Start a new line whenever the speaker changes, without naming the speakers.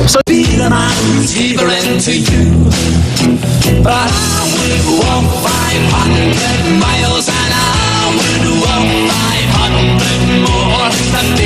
So be the man's equivalent to you. But I would walk 500 miles and I would walk 500 more.